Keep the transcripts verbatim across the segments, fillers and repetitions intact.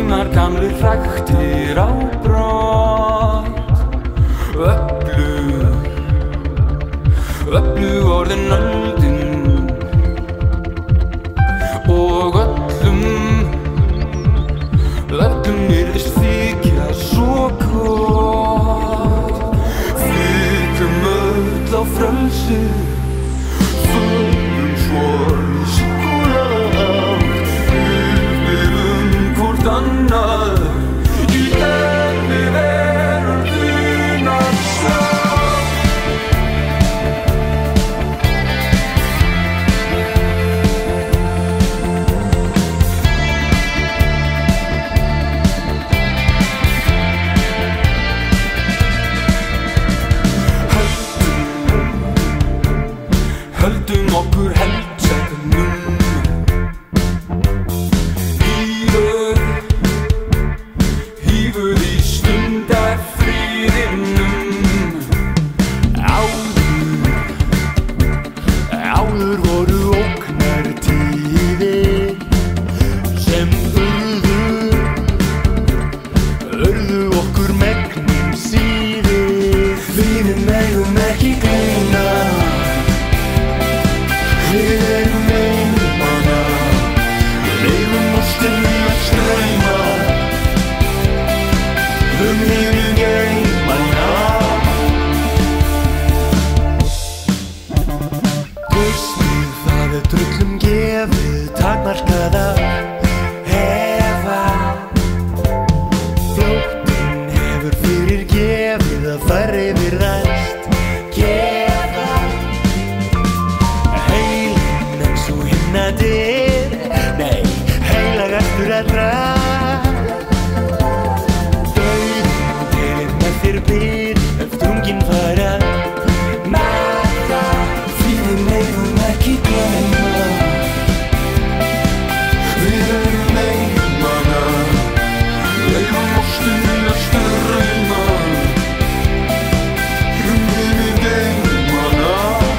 Sínar gamlir hræktir á brott. Öflug, öflug orðin öldin og öllum, öllum yrðist þykja svo gott. Flytjum öll á frelsi, förum svo í sigurðarátt. Upplifum hvort annað í erfi veröldinnar sátt. Höldum okkur heldsegnum, hífuð, hífuð í stundarfriðinum. Áður, áður voru óknar tíðir sem urðu, urðu okkur megnum síðir. Við megum ekki gleyma, við erum einmana, leifum ástinni að streyma um himinn geimana. Traustið það er tröllum gefið, takmarkaða hefa. Flóttinn hefur fyrir gefið að færri virðast gefa. Heilinn eins og himnadir, nei, heilagastur allra. Dauðinn delir með þér byr ef drunginn fara maga. Því við megum ekki gleyma, við erum einmana, leifum ástinni að streyma um himinn geimana.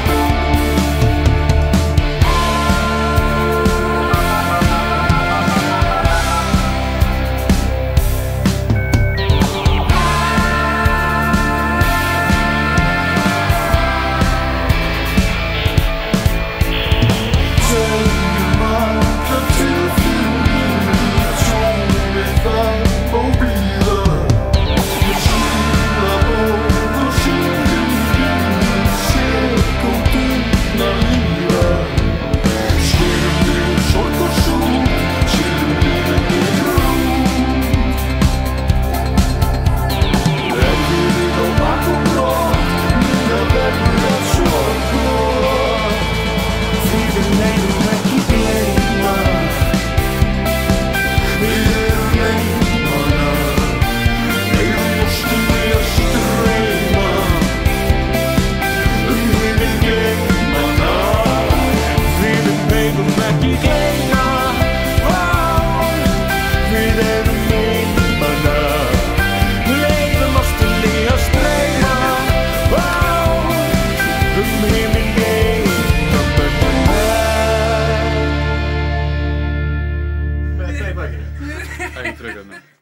Segjum alla tilfinningar, tónleikar og blíða. Við skýra orð og sýnum sekúndurnar líða. Skerum við sorg og sút, skerum við rút. Erfiðið á bak og brott, mína verður að svo gott. Því við megum ekki gleyma, við erum einmana, leifum ástinni að streyma um himinn geimana. Því við megum ekki gleyma, við erum einmana, leifum ástinni að streyma um himinn geimana. Þetta er bakið. Það er ekki tröggarni.